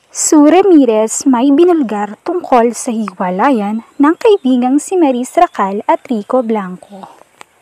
Sue Ramirez may binulgar tungkol sa hiwalayan ng kaibigang si Maris Racal at Rico Blanco.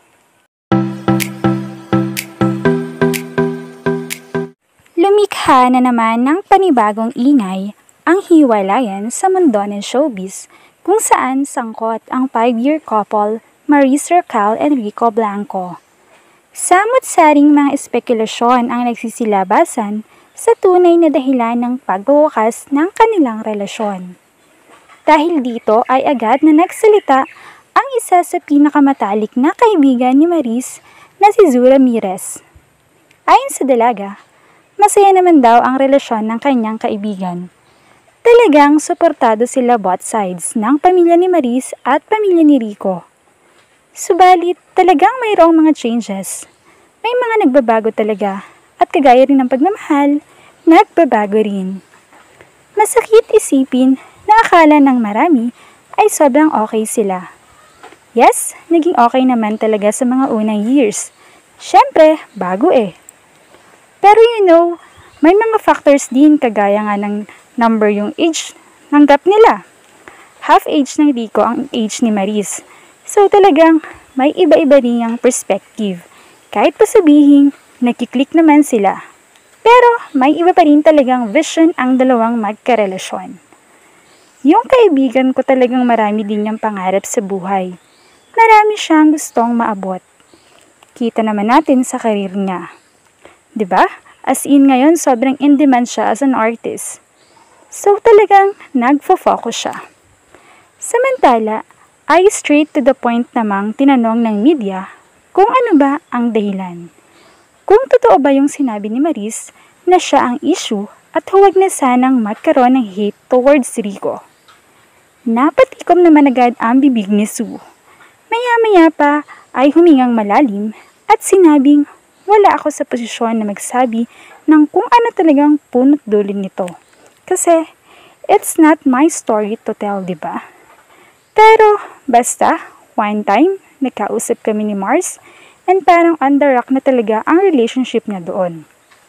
Lumikha na naman ng panibagong ingay ang hiwalayan sa mundo ng showbiz kung saan sangkot ang 5-year couple Maris Racal and Rico Blanco. Samot-saring mga espekulasyon ang nagsisilabasan sa tunay na dahilan ng pagwawakas ng kanilang relasyon. Dahil dito ay agad na nagsalita ang isa sa pinakamatalik na kaibigan ni Maris na si Sue Ramirez. Ayon sa dalaga, masaya naman daw ang relasyon ng kanyang kaibigan. Talagang suportado sila both sides ng pamilya ni Maris at pamilya ni Rico. Subalit talagang mayroong mga changes. May mga nagbabago talaga at kagaya rin ng pagmamahal, nagbabago rin. Masakit isipin na akala ng marami ay sobrang okay sila. Yes, naging okay naman talaga sa mga unang years. Siyempre, bago eh. Pero may mga factors din kagaya nga ng number yung age ng gap nila. Half age ng Rico ang age ni Maris. So talagang may iba-iba rin yung perspective. Kahit pa sabihin, nakiklik naman sila. Pero may iba pa rin talagang vision ang dalawang magkarelasyon. Yung kaibigan ko talagang marami din niyang pangarap sa buhay. Marami siyang gustong maabot. Kita naman natin sa karir niya. 'Di ba? As in ngayon, sobrang in demand siya as an artist. So talagang nagfo-focus siya. Samantala, ay straight to the point namang tinanong ng media kung ano ba ang dahilan. Kung totoo ba yung sinabi ni Maris na siya ang issue at huwag na sanang magkaroon ng hate towards Rico. Napatikom naman agad ang bibig ni Sue. Maya-maya pa ay humingang malalim at sinabing wala ako sa posisyon na magsabi ng kung ano talagang punot dulo nito. Kasi it's not my story to tell, diba? Pero basta, one time, nagkausap kami ni Mars and parang on the rock na talaga ang relationship niya doon.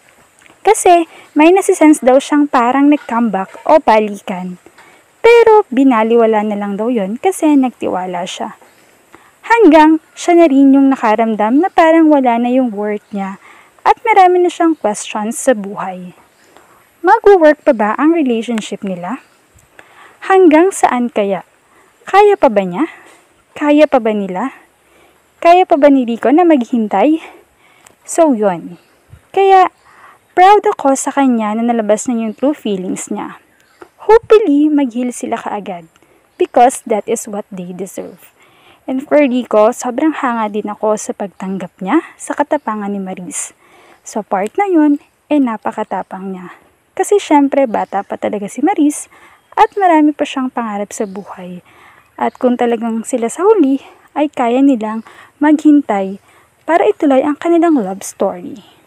Kasi may nasisense daw siyang parang nag-comeback o balikan. Pero binaliwala na lang daw yon kasi nagtiwala siya. Hanggang siya na rin yung nakaramdam na parang wala na yung worth niya at marami na siyang questions sa buhay. Mag-work pa ba ang relationship nila? Hanggang saan kaya? Kaya pa ba niya? Kaya pa ba nila? Kaya pa ba ni Rico na maghintay? So yun. Kaya proud ako sa kanya na nalabas na yung true feelings niya. Hopefully mag-heal sila kaagad because that is what they deserve. And for Rico, sobrang hanga din ako sa pagtanggap niya sa katapangan ni Maris. So part na yun, napakatapang niya. Kasi syempre bata pa talaga si Maris at marami pa siyang pangarap sa buhay. At kung talagang sila sa huli, ay kaya nilang maghintay para ituloy ang kanilang love story.